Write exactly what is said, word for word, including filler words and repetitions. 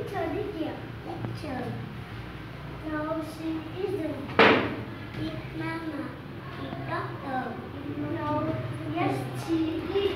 teacher, did you? Teacher. No, she isn't. Big Mama. Big Doctor. No, yes, she is.